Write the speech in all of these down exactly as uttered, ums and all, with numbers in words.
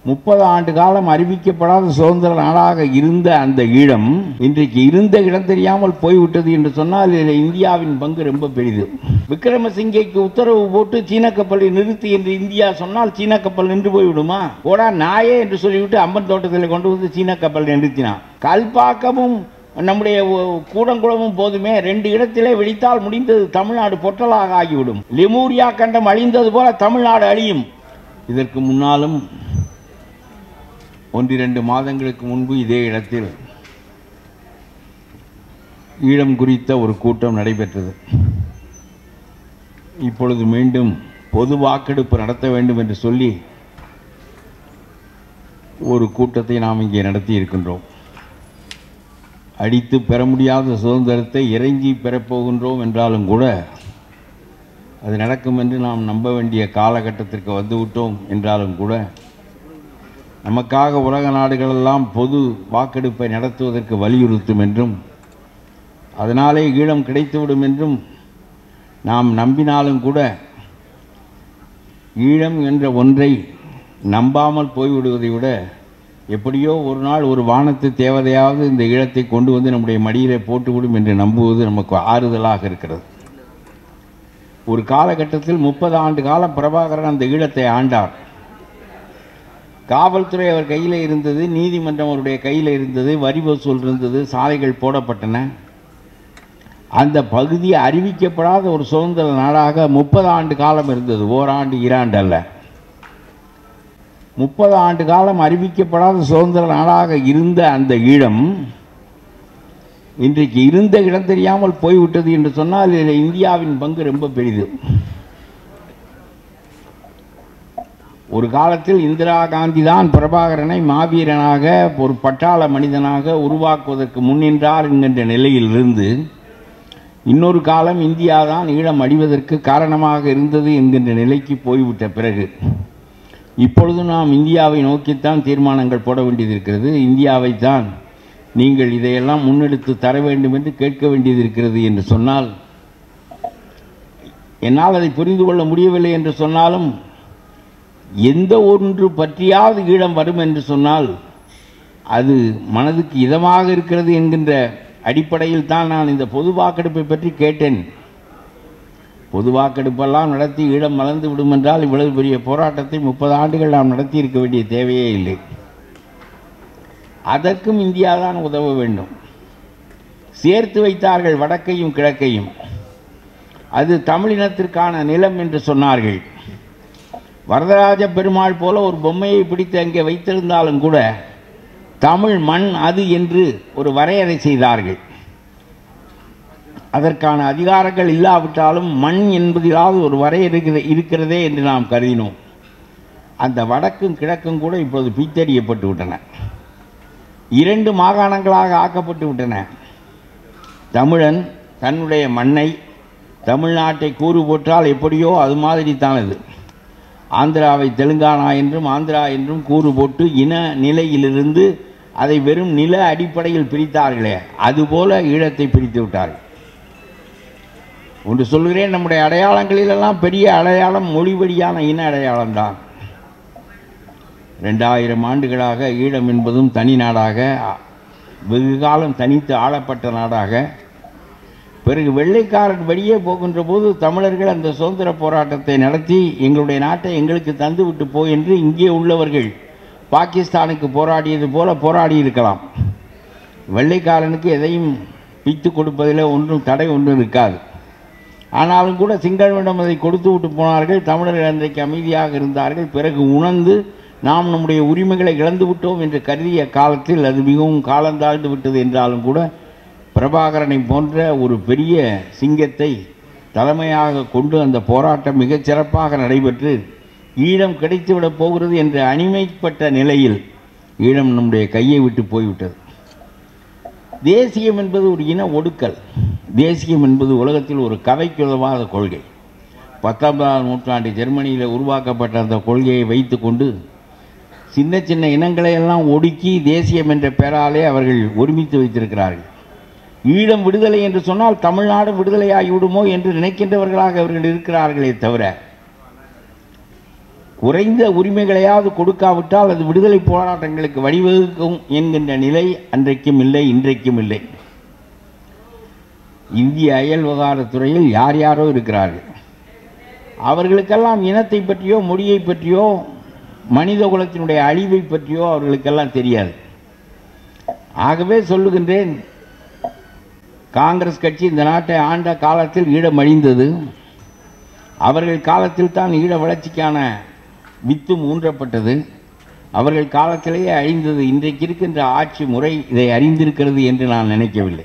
முப்பது ஆண்டு காலம் அறிவிக்கப்படாத சுதந்திர நாடாக இருந்த அந்த ஈழம் இன்றைக்கு இருந்த இடம் தெரியாமல் போய்விட்டது என்று சொன்னால் இதில் இந்தியாவின் பங்கு ரொம்ப பெரிது. விக்ரமசிங்கைக்கு உத்தரவு போட்டு சீன கப்பலை நிறுத்தி என்று இந்தியா சொன்னால் சீன கப்பல் நின்று போய்விடுமா? போடா நாயே என்று சொல்லிவிட்டு அம்பன் தோட்டத்தில் கொண்டு வந்து சீன கப்பல் நிறுத்தினான். கல்பாக்கமும் நம்முடைய கூடங்குளமும் போதுமே, ரெண்டு இடத்திலே வெடித்தால் முடிந்தது, தமிழ்நாடு பொட்டலாக ஆகிவிடும். லெமூரியா கண்டம் அழிந்தது போல தமிழ்நாடு அழியும். இதற்கு முன்னாலும் ஒன்றிரண்டு மாதங்களுக்கு முன்பு இதே இடத்தில் ஈழம் குறித்த ஒரு கூட்டம் நடைபெற்றது. இப்பொழுது மீண்டும் பொது வாக்கெடுப்பு நடத்த வேண்டும் என்று சொல்லி ஒரு கூட்டத்தை நாம் இங்கே நடத்தி இருக்கின்றோம். அடித்து பெற முடியாத சுதந்திரத்தை இறைஞ்சி பெறப்போகின்றோம் என்றாலும் கூட அது நடக்கும் என்று நாம் நம்ப வேண்டிய காலகட்டத்திற்கு வந்துவிட்டோம் என்றாலும் கூட நமக்காக உலக நாடுகளெல்லாம் பொது வாக்கெடுப்பை நடத்துவதற்கு வலியுறுத்தும் என்றும் அதனாலே ஈழம் கிடைத்துவிடும் என்றும் நாம் நம்பினாலும் கூட ஈழம் என்ற ஒன்றை நம்பாமல் போய்விடுவதை விட எப்படியோ ஒரு நாள் ஒரு வானத்து தேவதையாவது இந்த ஈழத்தை கொண்டு வந்து நம்முடைய மடியிலே போட்டுவிடும் என்று நம்புவது நமக்கு ஆறுதலாக இருக்கிறது. ஒரு காலகட்டத்தில் முப்பது ஆண்டு காலம் பிரபாகரன் அந்த ஈழத்தை ஆண்டார். காவல்துறை அவர் கையில் இருந்தது, நீதிமன்றம் அவருடைய கையில் இருந்தது, வரி வசூல் இருந்தது, சாலைகள் போடப்பட்டன. அந்த பகுதி அறிவிக்கப்படாத ஒரு சுதந்திர நாடாக முப்பது ஆண்டு காலம் இருந்தது. ஓராண்டு ஈராண்டு அல்ல, முப்பது ஆண்டு காலம் அறிவிக்கப்படாத சுதந்திர நாடாக இருந்த அந்த ஈழம் இன்றைக்கு இருந்த இடம் தெரியாமல் போய்விட்டது என்று சொன்னால் இதில் இந்தியாவின் பங்கு ரொம்ப பெரிது. ஒரு காலத்தில் இந்திரா காந்தி தான் பிரபாகரனை மாவீரனாக ஒரு பட்டாள மனிதனாக உருவாக்குவதற்கு முன்னின்றார் என்கின்ற நிலையிலிருந்து இன்னொரு காலம் இந்தியா தான் ஈழம் அழிவதற்கு காரணமாக இருந்தது என்கின்ற நிலைக்கு போய்விட்ட பிறகு இப்பொழுது நாம் இந்தியாவை நோக்கித்தான் தீர்மானங்கள் போட வேண்டியது இருக்கிறது. இந்தியாவை தான் நீங்கள் இதையெல்லாம் முன்னெடுத்து தர வேண்டும் என்று கேட்க வேண்டியது இருக்கிறது என்று சொன்னால் என்னால் அதை புரிந்து கொள்ள முடியவில்லை என்று சொன்னாலும் எந்த ஒன்று பற்றியாவது ஈழம் வரும் என்று சொன்னால் அது மனதுக்கு இதமாக இருக்கிறது என்கின்ற அடிப்படையில் தான் நான் இந்த பொது வாக்கெடுப்பை பற்றி கேட்டேன். பொது வாக்கெடுப்பெல்லாம் நடத்தி ஈழம் மலர்ந்து விடும் என்றால் இவ்வளவு பெரிய போராட்டத்தை முப்பது ஆண்டுகள் நாம் நடத்தி இருக்க வேண்டிய தேவையே இல்லை. அதற்கும் இந்தியா தான் உதவ வேண்டும். சேர்த்து வைத்தார்கள் வடக்கையும் கிழக்கையும். அது தமிழினத்திற்கான நிலம் என்று சொன்னார்கள். வரதராஜ பெருமாள் போல ஒரு பொம்மையை பிடித்து அங்கே வைத்திருந்தாலும் கூட தமிழ் மண் அது என்று ஒரு வரையறை செய்தார்கள். அதற்கான அதிகாரங்கள் இல்லாவிட்டாலும் மண் என்பதிலாவது ஒரு வரையறை இருக்கிறதே என்று நாம் கருதினோம். அந்த வடக்கும் கிழக்கும் கூட இப்போது பித்தறியப்பட்டு விட்டன, இரண்டு மாகாணங்களாக ஆக்கப்பட்டு விட்டன. தமிழன் தன்னுடைய மண்ணை தமிழ்நாட்டை கூறு போற்றால் எப்படியோ அது மாதிரி தானது. ஆந்திராவை தெலுங்கானா என்றும் ஆந்திரா என்றும் கூறு போட்டு இன நிலையிலிருந்து அதை வெறும் நில அடிப்படையில் பிரித்தார்களே, அதுபோல ஈழத்தை பிரித்து விட்டார்கள். ஒன்று சொல்கிறேன், நம்முடைய அடையாளங்களிலெல்லாம் பெரிய அடையாளம் மொழி வழியான இன அடையாளம்தான். ரெண்டாயிரம் ஆண்டுகளாக ஈழம் என்பதும் தனி நாடாக வெகு காலம் தனித்து ஆளப்பட்ட நாடாக, பிறகு வெள்ளைக்காரன் வெளியே போகின்ற போது தமிழர்கள் அந்த சுதந்திர போராட்டத்தை நடத்தி எங்களுடைய நாட்டை எங்களுக்கு தந்து விட்டு போ என்று இங்கே உள்ளவர்கள் பாகிஸ்தானுக்கு போராடியது போல போராடி இருக்கலாம். வெள்ளைக்காரனுக்கு எதையும் பித்து கொடுப்பதில் ஒன்றும் தடை ஒன்றும் இருக்காது. ஆனாலும் கூட சிங்களவிடம் அதை கொடுத்து விட்டு போனார்கள். தமிழர்கள் அன்றைக்கு அமைதியாக இருந்தார்கள். பிறகு உணர்ந்து நாம் நம்முடைய உரிமைகளை இழந்து விட்டோம் என்று கருதிய காலத்தில் அது மிகவும் காலந்தாழ்ந்து விட்டது என்றாலும் கூட பிரபாகரனை போன்ற ஒரு பெரிய சிங்கத்தை தலைமையாக கொண்டு அந்த போராட்டம் மிகச் சிறப்பாக நடைபெற்று ஈழம் கிடைத்துவிடப் போகிறது என்று அனிமைப்பட்ட நிலையில் ஈழம் நம்முடைய கையை விட்டு போய்விட்டது. தேசியம் என்பது ஒரு இன ஒடுக்கல். தேசியம் என்பது உலகத்தில் ஒரு கதைக்கு உதவாத கொள்கை. பத்தொன்பதாம் நூற்றாண்டு ஜெர்மனியில் உருவாக்கப்பட்ட அந்த கொள்கையை வைத்து கொண்டு சின்ன சின்ன இனங்களை எல்லாம் ஒடுக்கி தேசியம் என்ற பெயராலே அவர்கள் ஒருமித்து வைத்திருக்கிறார்கள். ஈழம் விடுதலை என்று சொன்னால் தமிழ்நாடு விடுதலையாகிவிடுமோ என்று நினைக்கின்றவர்களாக அவர்கள் இருக்கிறார்களே தவிர குறைந்த உரிமைகளையாவது கொடுக்காவிட்டால் அது விடுதலை போராட்டங்களுக்கு வழிவகுக்கும் என்கின்ற நிலை அன்றைக்கும் இல்லை, இன்றைக்கும் இல்லை. இந்திய அயல் விவகாரத்துறையில் யார் யாரோ இருக்கிறார்கள். அவர்களுக்கெல்லாம் இனத்தை பற்றியோ மொழியை பற்றியோ மனித குலத்தினுடைய அழிவை பற்றியோ அவர்களுக்கெல்லாம் தெரியாது. ஆகவே சொல்லுகின்றேன், காங்கிரஸ் கட்சி இந்த நாட்டை ஆண்ட காலத்தில் ஈழம் அழிந்தது. அவர்கள் காலத்தில் தான் ஈழ வளர்ச்சிக்கான வித்தும் ஊன்றப்பட்டது. அவர்கள் காலத்திலேயே அழிந்தது. இன்றைக்கு இருக்கின்ற ஆட்சி முறை இதை அறிந்திருக்கிறது என்று நான் நினைக்கவில்லை.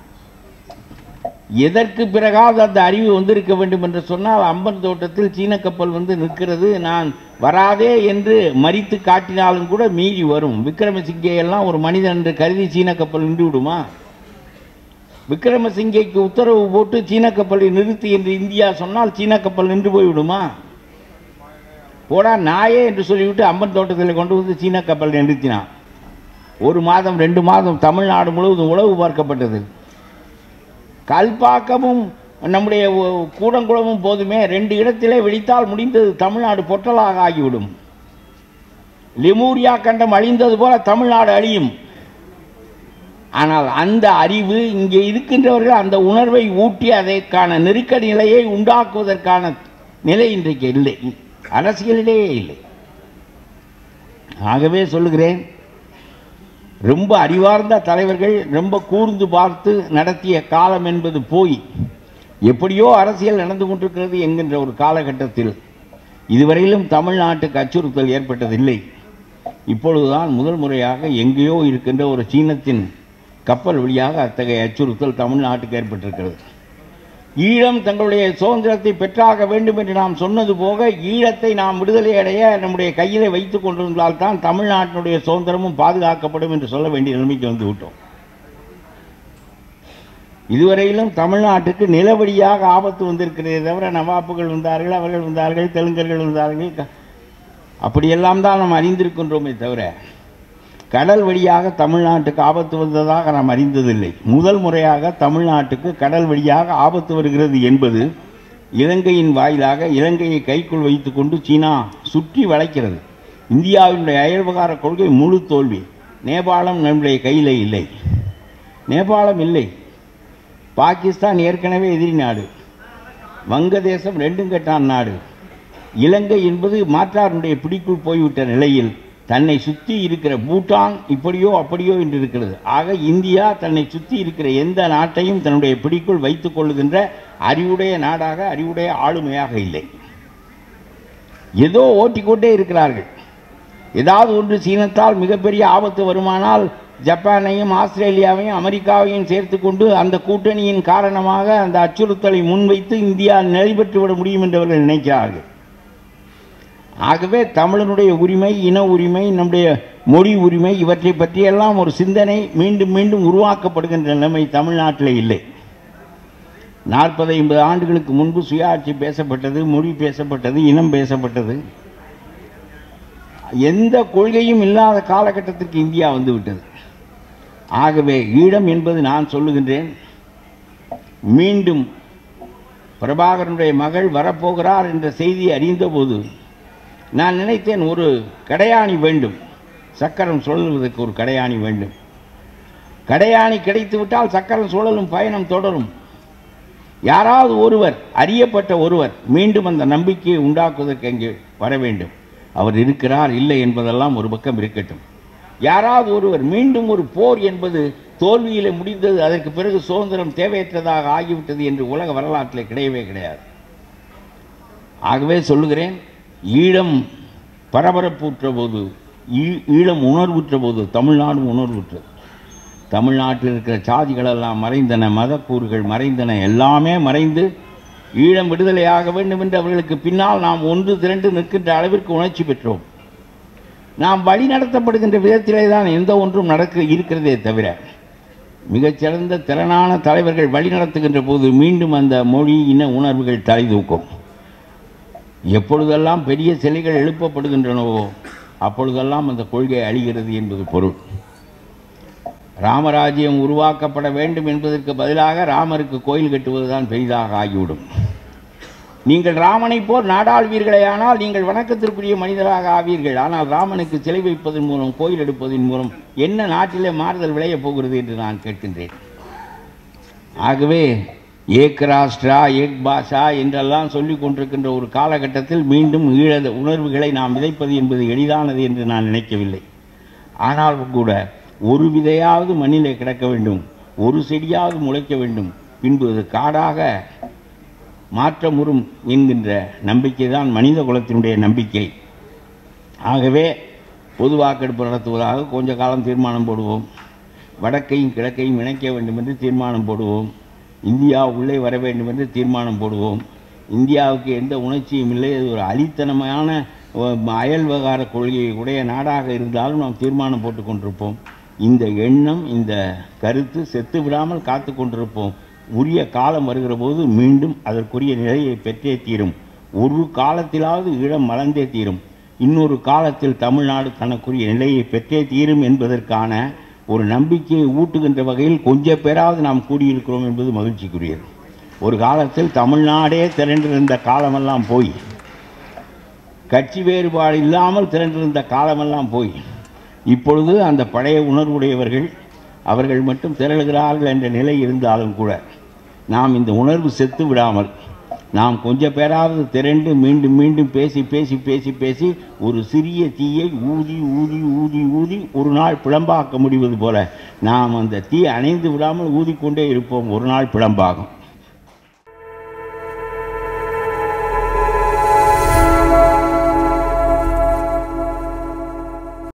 எதற்கு பிறகாவது அந்த அறிவு வந்திருக்க வேண்டும் என்று சொன்னால், அம்பன் தோட்டத்தில் சீன கப்பல் வந்து நிற்கிறது, நான் வராதே என்று மறித்து காட்டினாலும் கூட மீறி வரும். விக்ரமசிங்கே எல்லாம் ஒரு மனிதன் என்று கருதி சீன கப்பல் நின்று விடுமா? விக்ரமசிங்கேக்கு உத்தரவு போட்டு சீன கப்பலை நிறுத்தி என்று இந்தியா சொன்னால் சீன கப்பல் நின்று போய்விடுமா? போடா நாயே என்று சொல்லிவிட்டு அம்பன் தோட்டத்தில் கொண்டு வந்து சீன கப்பல் நிறுத்தினான். ஒரு மாதம் ரெண்டு மாதம் தமிழ்நாடு முழுவதும் உளவு பார்க்கப்பட்டது. கல்பாக்கமும் நம்முடைய கூடங்குளமும் போதுமே, ரெண்டு இடத்திலே வெடித்தால் முடிந்தது, தமிழ்நாடு பொட்டலாக ஆகிவிடும். லெமூரியா கண்டம் அழிந்தது போல தமிழ்நாடு அழியும். ஆனால் அந்த அறிவு இங்கே இருக்கின்றவர்கள் அந்த உணர்வை ஊட்டி அதற்கான நெருக்கடி நிலையை உண்டாக்குவதற்கான நிலை இன்றைக்கு இல்லை, அரசியலிலேயே இல்லை. ஆகவே சொல்லுகிறேன், ரொம்ப அறிவார்ந்த தலைவர்கள் ரொம்ப கூர்ந்து பார்த்து நடத்திய காலம் என்பது போய் எப்படியோ அரசியல் நடந்து கொண்டிருக்கிறது என்கின்ற ஒரு காலகட்டத்தில் இதுவரையிலும் தமிழ்நாட்டுக்கு அச்சுறுத்தல் ஏற்பட்டதில்லை. இப்பொழுதுதான் முதல் முறையாக எங்கேயோ இருக்கின்ற ஒரு சீனத்தின் கப்பல் வழியாக அத்தகைய அச்சுறுத்தல் தமிழ்நாட்டுக்கு ஏற்பட்டிருக்கிறது. ஈழம் தங்களுடைய சுதந்திரத்தை பெற்றாக வேண்டும் என்று நாம் சொன்னது போக, ஈழத்தை நாம் விடுதலை அடைய நம்முடைய கையிலே வைத்துக் கொண்டிருந்தால் தான் தமிழ்நாட்டினுடைய சுதந்திரமும் பாதுகாக்கப்படும் என்று சொல்ல வேண்டிய நிலைமைக்கு வந்து விட்டோம். இதுவரையிலும் தமிழ்நாட்டுக்கு நிலவழியாக ஆபத்து வந்திருக்கிறதே தவிர, நவாப்புகள் வந்தார்கள், அவர்கள் வந்தார்கள், தெலுங்கர்கள் வந்தார்கள், அப்படியெல்லாம் தான் நாம் அறிந்திருக்கின்றோமே தவிர கடல் வழியாக தமிழ்நாட்டுக்கு ஆபத்து வந்ததாக நாம் அறிந்ததில்லை. முதல் முறையாக தமிழ்நாட்டுக்கு கடல் வழியாக ஆபத்து வருகிறது என்பது இலங்கையின் வாயிலாக இலங்கையை கைக்குள் வைத்துக்கொண்டு சீனா சுற்றி வளைக்கிறது. இந்தியாவினுடைய அயல்விவகார கொள்கை முழு தோல்வி. நேபாளம் நம்முடைய கையில் இல்லை, நேபாளம் இல்லை. பாகிஸ்தான் ஏற்கனவே எதிரி நாடு, வங்கதேசம் ரெண்டும் கட்டான் நாடு. இலங்கை என்பது மாற்றாருடைய பிடிக்குள் போய்விட்ட நிலையில் தன்னை சுற்றி இருக்கிற பூட்டான் இப்படியோ அப்படியோ என்று இருக்கிறது. ஆக இந்தியா தன்னை சுற்றி இருக்கிற எந்த நாட்டையும் தன்னுடைய பிடிக்குள் வைத்துக் கொள்ளுகின்ற அறிவுடைய நாடாக, அறிவுடைய ஆளுமையாக இல்லை. ஏதோ ஓட்டிக்கொண்டே இருக்கிறார்கள். ஏதாவது ஒன்று சீனத்தால் மிகப்பெரிய ஆபத்து வருமானால் ஜப்பானையும் ஆஸ்திரேலியாவையும் அமெரிக்காவையும் சேர்த்து கொண்டு அந்த கூட்டணியின் காரணமாக அந்த அச்சுறுத்தலை முன்வைத்து இந்தியா நிலை பெற்றுவிட முடியும் என்று அவர்கள் நினைக்கிறார்கள். ஆகவே தமிழனுடைய உரிமை, இன உரிமை, நம்முடைய மொழி உரிமை, இவற்றை பற்றியெல்லாம் ஒரு சிந்தனை மீண்டும் மீண்டும் உருவாக்கப்படுகின்ற நிலைமை தமிழ்நாட்டில் இல்லை. நாற்பது ஐம்பது ஆண்டுகளுக்கு முன்பு சுயாட்சி பேசப்பட்டது, மொழி பேசப்பட்டது, இனம் பேசப்பட்டது. எந்த கொள்கையும் இல்லாத காலகட்டத்திற்கு இந்தியா வந்துவிட்டது. ஆகவே ஈழம் என்பது நான் சொல்லுகின்றேன், மீண்டும் பிரபாகரனுடைய மகள் வரப்போகிறார் என்ற செய்தி அறிந்தபோது நான் நினைத்தேன், ஒரு கடையாணி வேண்டும், சக்கரம் சுழலுவதற்கு ஒரு கடையாணி வேண்டும். கடையாணி கிடைத்துவிட்டால் சக்கரம் சுழலும் பயணம் தொடரும். யாராவது ஒருவர், அறியப்பட்ட ஒருவர் மீண்டும் அந்த நம்பிக்கையை உண்டாக்குவதற்கு அங்கே வர வேண்டும். அவர் இருக்கிறார் இல்லை என்பதெல்லாம் ஒரு பக்கம் இருக்கட்டும். யாராவது ஒருவர், மீண்டும் ஒரு போர் என்பது தோல்வியில் முடிந்தது, அதற்கு பிறகு சுதந்திரம் தேவையற்றதாக ஆகிவிட்டது என்று உலக வரலாற்றில் கிடையவே கிடையாது. ஆகவே சொல்லுகிறேன், ஈழம் பரபரப்புற்ற போது, ஈழம் உணர்வுற்ற போது தமிழ்நாடும் உணர்வுற்றது. தமிழ்நாட்டில் இருக்கிற சாதிகளெல்லாம் மறைந்தன, மதக்கூறுகள் மறைந்தன, எல்லாமே மறைந்து ஈழம் விடுதலையாக வேண்டும் என்று அவர்களுக்கு பின்னால் நாம் ஒன்று திரண்டு நிற்கின்ற அளவிற்கு உணர்ச்சி பெற்றோம். நாம் வழி நடத்தப்படுகின்ற விதத்திலே தான் எந்த ஒன்றும் நடக்க இருக்கிறதே தவிர, மிகச்சிறந்த திறனான தலைவர்கள் வழி நடத்துகின்ற போது மீண்டும் அந்த மொழி இன உணர்வுகள் தலை தூக்கும். எப்பொழுதெல்லாம் பெரிய சிலைகள் எழுப்பப்படுகின்றனவோ அப்பொழுதெல்லாம் அந்த கொள்கை அழிகிறது என்பது பொருள். ராமராஜ்யம் உருவாக்கப்பட வேண்டும் என்பதற்கு பதிலாக ராமருக்கு கோயில் கட்டுவதுதான் பெரிதாக ஆகிவிடும். நீங்கள் ராமனை போல் நாடாள்வீர்களே ஆனால் நீங்கள் வணக்கத்திற்குரிய மனிதராக ஆவீர்கள். ஆனால் ராமனுக்கு சிலை வைப்பதன் மூலம், கோயில் எடுப்பதன் மூலம் என்ன நாட்டிலே மாறுதல் விளையப் போகிறது என்று நான் கேட்கின்றேன். ஆகவே ஏக் ராஷ்டிரா ஏக் பாஷா என்றெல்லாம் சொல்லிக் கொண்டிருக்கின்ற ஒரு காலகட்டத்தில் மீண்டும் ஈழ உணர்வுகளை நாம் விதைப்பது என்பது எளிதானது என்று நான் நினைக்கவில்லை. ஆனாலும் கூட ஒரு விதையாவது மண்ணிலே கிடக்க வேண்டும், ஒரு செடியாவது முளைக்க வேண்டும், பின்பு அது காடாக மாற்றமுறும் என்கின்ற நம்பிக்கை தான் மனித குலத்தினுடைய நம்பிக்கை. ஆகவே பொது வாக்கெடுப்பு நடத்துவதாக கொஞ்ச காலம் தீர்மானம் போடுவோம், வடக்கையும் கிழக்கையும் இணைக்க வேண்டும் என்று தீர்மானம் போடுவோம், இந்தியா உள்ளே வர வேண்டும் என்று தீர்மானம் போடுவோம். இந்தியாவுக்கு எந்த உணர்ச்சியும் இல்லை, அது ஒரு அலித்தனமான அயல் விவகார கொள்கையை உடைய நாடாக இருந்தாலும் நாம் தீர்மானம் போட்டு கொண்டிருப்போம். இந்த எண்ணம், இந்த கருத்து செத்து விடாமல் காத்து கொண்டிருப்போம். உரிய காலம் வருகிற போது மீண்டும் அதற்குரிய நிலையை பெற்றே தீரும். ஒரு காலத்திலாவது ஈழம் மலர்ந்தே தீரும், இன்னொரு காலத்தில் தமிழ்நாடு தனக்குரிய நிலையை பெற்றே தீரும் என்பதற்கான ஒரு நம்பிக்கையை ஊட்டுகின்ற வகையில் கொஞ்ச பேராவது நாம் கூடியிருக்கிறோம் என்பது மகிழ்ச்சிக்குரியது. ஒரு காலத்தில் தமிழ்நாடே திரண்டிருந்த காலமெல்லாம் போய், கட்சி வேறுபாடு இல்லாமல் திரண்டிருந்த காலமெல்லாம் போய், இப்பொழுது அந்த பழைய உணர்வுடையவர்கள் அவர்கள் மட்டும் திரளுகிறார்கள் என்ற நிலை இருந்தாலும் கூட நாம் இந்த உணர்வு செத்து விடாமல் நாம் கொஞ்ச பேராவது திரண்டு மீண்டும் மீண்டும் பேசி பேசி பேசி பேசி ஒரு சிறிய தீயை ஊதி ஊதி ஊதி ஊதி ஒரு நாள் பிளம்பாக்க முடிவது போல நாம் அந்த தீ அணைந்து விடாமல் ஊதிக்கொண்டே இருப்போம். ஒரு நாள் பிளம்பாகும்.